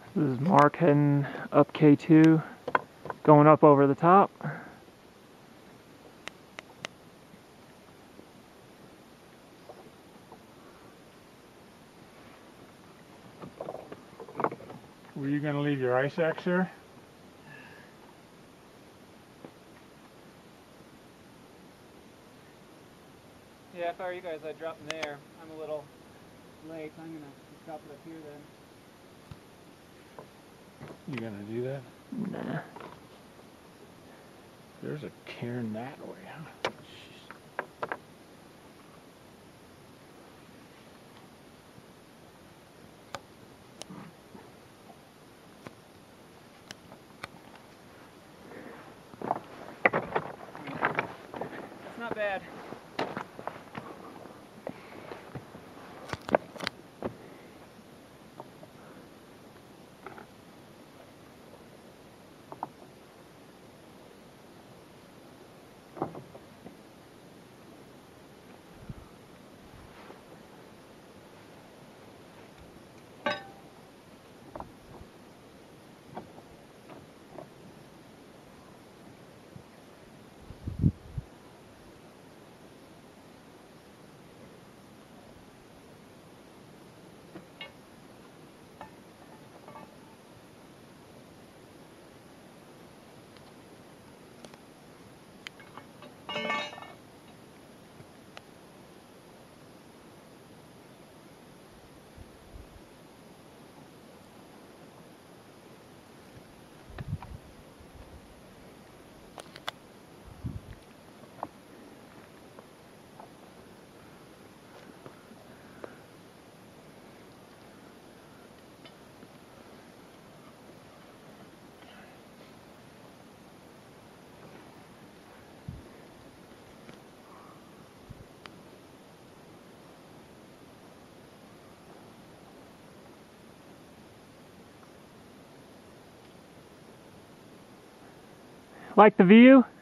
This is Mark heading up K2, going up over the top. Were you going to leave your ice axe there? Yeah, if I were you guys, I'd drop them there. I'm a little late. I'm gonna stop it up here then. You going to do that? Nah. There's a cairn that way, huh? Jeez. It's not bad. Like the view?